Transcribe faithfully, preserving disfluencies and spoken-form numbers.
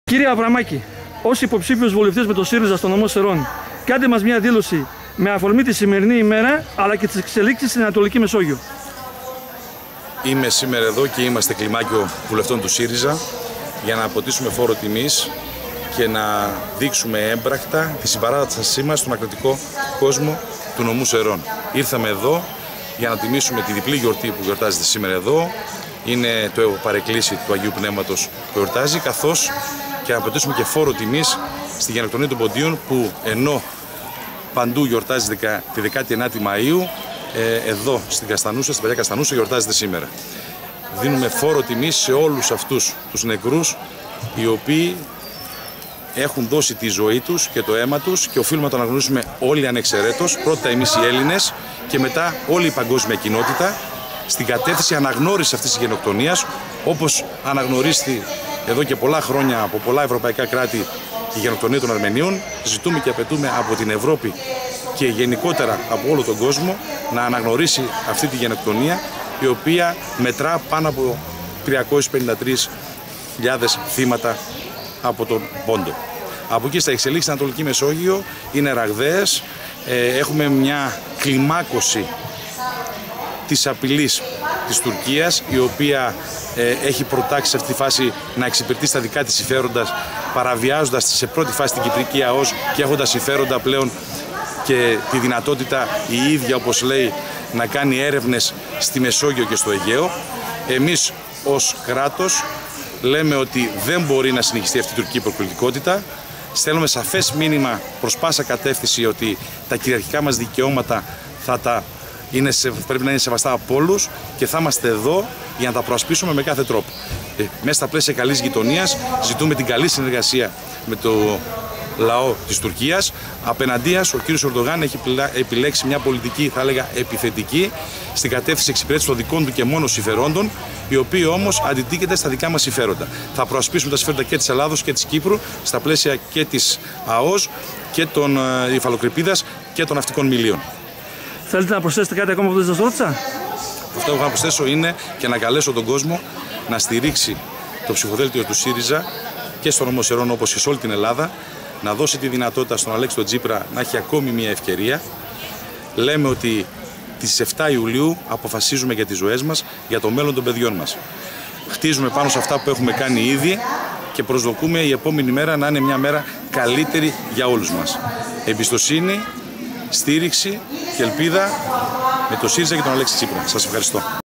Κύριε Αβραμάκη, ως υποψήφιος βουλευτής με το ΣΥΡΙΖΑ στο νομό Σερών, κάντε μας μια δήλωση με αφορμή τη σημερινή ημέρα αλλά και τις εξελίξεις στην Ανατολική Μεσόγειο. Είμαι σήμερα εδώ και είμαστε κλιμάκιο βουλευτών του ΣΥΡΙΖΑ για να αποτίσουμε φόρο τιμής και να δείξουμε έμπρακτα τη συμπαράστασή μας στον ακριτικό κόσμο του νομού Σερών. Ήρθαμε εδώ για να τιμήσουμε τη διπλή γιορτή που γιορτάζεται σήμερα εδώ. Είναι το παρεκκλήσι του Αγίου Πνεύματος που γιορτάζει, καθώς και να αποτίσουμε και φόρο τιμής στη γενοκτονία των Ποντίων, που ενώ παντού γιορτάζει τη δεκάτη ενάτη Μαΐου, εδώ στην Καστανούσα, στην παλιά Καστανούσα, γιορτάζεται σήμερα. Δίνουμε φόρο τιμής σε όλους αυτούς τους νεκρούς, οι οποίοι έχουν δώσει τη ζωή τους και το αίμα τους και οφείλουμε να το αναγνωρίσουμε όλοι ανεξαιρέτως, πρώτα εμείς οι Έλληνες και μετά όλη η παγκόσμια κοινότητα, στην κατεύθυνση αναγνώρισης αυτής της γενοκτονίας, όπως αναγνωρίστη εδώ και πολλά χρόνια από πολλά ευρωπαϊκά κράτη η γενοκτονία των Αρμενίων. Ζητούμε και απαιτούμε από την Ευρώπη και γενικότερα από όλο τον κόσμο να αναγνωρίσει αυτή τη γενοκτονία, η οποία μετρά πάνω από τριακόσιες πενήντα τρεις χιλιάδες θύματα από τον Πόντο. Από εκεί στα εξελίξεις στην Ανατολική Μεσόγειο είναι ραγδαίες. Έχουμε μια κλιμάκωση της απειλής της Τουρκίας, η οποία ε, έχει προτάξει σε αυτή τη φάση να εξυπηρετεί τα δικά της συμφέροντα, παραβιάζοντας σε πρώτη φάση την Κυπρική ΑΟΣ και έχοντας συμφέροντα πλέον και τη δυνατότητα η ίδια, όπως λέει, να κάνει έρευνες στη Μεσόγειο και στο Αιγαίο. Εμείς ως κράτος λέμε ότι δεν μπορεί να συνεχιστεί αυτή η τουρκική προκλητικότητα. Στέλνουμε σαφές μήνυμα προς πάσα κατεύθυνση ότι τα κυριαρχικά μας δικαιώματα θα τα Είναι, πρέπει να είναι σεβαστά από όλους και θα είμαστε εδώ για να τα προασπίσουμε με κάθε τρόπο. Ε, μέσα στα πλαίσια καλής γειτονίας ζητούμε την καλή συνεργασία με το λαό της Τουρκίας. Απέναντίας ο κύριος Ερντογάν έχει επιλέξει μια πολιτική, θα έλεγα, επιθετική, στην κατεύθυνση εξυπηρέτησης των δικών του και μόνο συμφερόντων, οι οποίοι όμως αντιτίθεται στα δικά μας συμφέροντα. Θα προασπίσουμε τα συμφέροντα και της Ελλάδος και της Κύπρου στα πλαίσια και της ΑΟΣ και των ε, υφαλοκρηπίδας και των ναυτικών μιλίων. Θέλετε να προσθέσετε κάτι ακόμα που δεν σας ρώτησα? Αυτό που έχω να προσθέσω είναι και να καλέσω τον κόσμο να στηρίξει το ψηφοδέλτιο του ΣΥΡΙΖΑ και στον νομό Σερών, όπως και σε όλη την Ελλάδα, να δώσει τη δυνατότητα στον Αλέξη τον Τσίπρα να έχει ακόμη μια ευκαιρία. Λέμε ότι τις εφτά Ιουλίου αποφασίζουμε για τις ζωές μας, για το μέλλον των παιδιών μας. Χτίζουμε πάνω σε αυτά που έχουμε κάνει ήδη και προσδοκούμε η επόμενη μέρα να είναι μια μέρα καλύτερη για όλους μας. Εμπιστοσύνη, στήριξη και ελπίδα με το ΣΥΡΙΖΑ και τον Αλέξη Τσίπρα. Σας ευχαριστώ.